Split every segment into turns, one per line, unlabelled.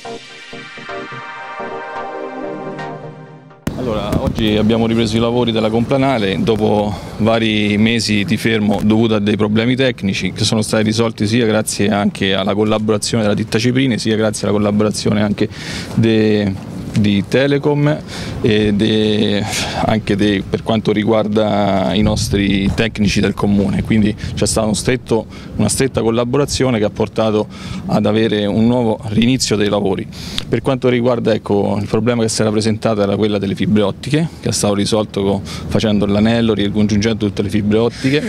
Allora, oggi abbiamo ripreso i lavori della complanare dopo vari mesi di fermo dovuto a dei problemi tecnici che sono stati risolti sia grazie anche alla collaborazione della ditta Ciprini, sia grazie alla collaborazione anche di Telecom e anche per quanto riguarda i nostri tecnici del comune, quindi c'è stata una stretta collaborazione che ha portato ad avere un nuovo rinizio dei lavori. Per quanto riguarda il problema che si era presentato era quella delle fibre ottiche, che è stato risolto facendo l'anello, ricongiungendo tutte le fibre ottiche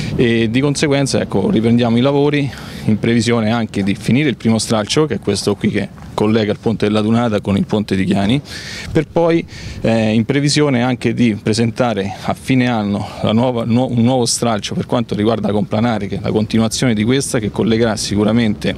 e di conseguenza riprendiamo i lavori in previsione anche di finire il primo stralcio, che è questo qui che collega il ponte della Dunata con il ponte di Chiani, per poi in previsione anche di presentare a fine anno un nuovo stralcio per quanto riguarda la complanare, che è la continuazione di questa, che collegherà sicuramente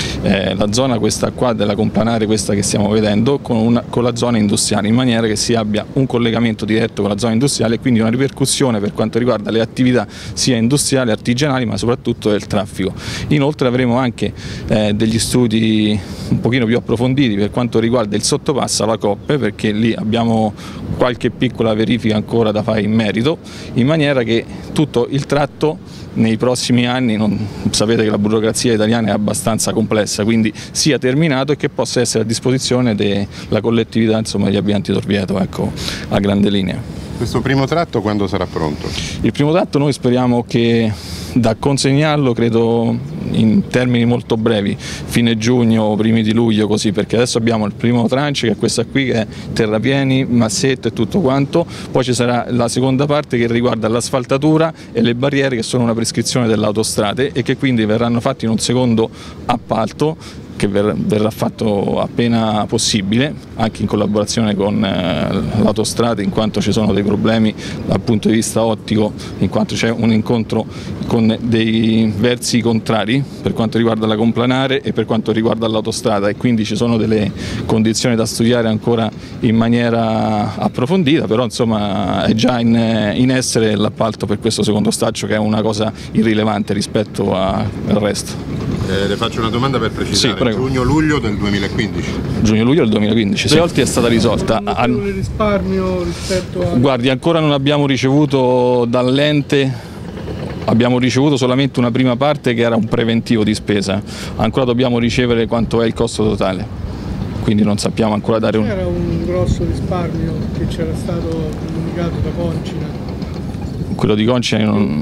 la zona questa qua della complanare, questa che stiamo vedendo, con la zona industriale, in maniera che si abbia un collegamento diretto con la zona industriale e quindi una ripercussione per quanto riguarda le attività sia industriali, artigianali, ma soprattutto del traffico. Inoltre avremo anche degli studi un pochino più approfonditi per quanto riguarda il sottopasso alla Coppe, perché lì abbiamo qualche piccola verifica ancora da fare in merito, in maniera che tutto il tratto nei prossimi anni, sapete che la burocrazia italiana è abbastanza complessa, quindi sia terminato e che possa essere a disposizione della collettività, insomma, degli abitanti d'Orvieto, a grande linea.
Questo primo tratto quando sarà pronto?
Il primo tratto noi speriamo che da consegnarlo, credo in termini molto brevi, fine giugno, primi di luglio, così, perché adesso abbiamo il primo tranche, che è questa qui, che è terrapieni, massetto e tutto quanto, poi ci sarà la seconda parte che riguarda l'asfaltatura e le barriere, che sono una prescrizione delle autostrade e che quindi verranno fatti in un secondo appalto che verrà fatto appena possibile, anche in collaborazione con l'autostrada, in quanto ci sono dei problemi dal punto di vista ottico, in quanto c'è un incontro con dei versi contrari per quanto riguarda la complanare e per quanto riguarda l'autostrada, e quindi ci sono delle condizioni da studiare ancora in maniera approfondita, però insomma è già in essere l'appalto per questo secondo stralcio, che è una cosa irrilevante rispetto al resto.
Le faccio una domanda per precisare.
Sì,
giugno-luglio del 2015?
Giugno-luglio del 2015, sì. Olti è stata risolta.
Un risparmio rispetto a...
Guardi, ancora non abbiamo ricevuto dall'ente, abbiamo ricevuto solamente una prima parte che era un preventivo di spesa, ancora dobbiamo ricevere quanto è il costo totale, quindi non sappiamo ancora dare un...
Era un grosso risparmio che c'era stato comunicato da Concina.
Quello di Concina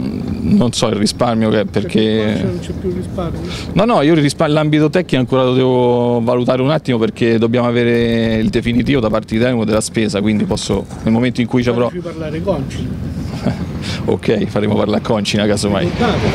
non so il risparmio che è, perché
non c'è più risparmio?
No, io l'ambito tecnico ancora lo devo valutare un attimo, perché dobbiamo avere il definitivo da parte di Telecom della spesa, quindi posso, nel momento in cui ci avrò...
Facci parlare Concina.
Ok, faremo parlare a Concina casomai.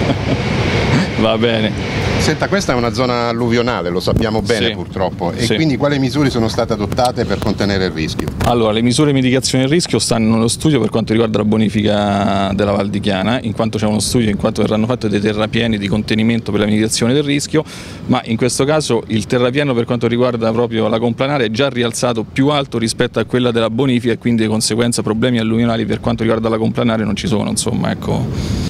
Va bene.
Senta, questa è una zona alluvionale, lo sappiamo bene, sì, purtroppo, e sì, quindi quali misure sono state adottate per contenere il rischio? Allora,
le misure di mitigazione del rischio stanno nello studio per quanto riguarda la bonifica della Val di Chiana, in quanto c'è uno studio, in quanto verranno fatti dei terrapieni di contenimento per la mitigazione del rischio, ma in questo caso il terrapieno per quanto riguarda proprio la complanare è già rialzato più alto rispetto a quella della bonifica, e quindi di conseguenza problemi alluvionali per quanto riguarda la complanare non ci sono, insomma, ecco.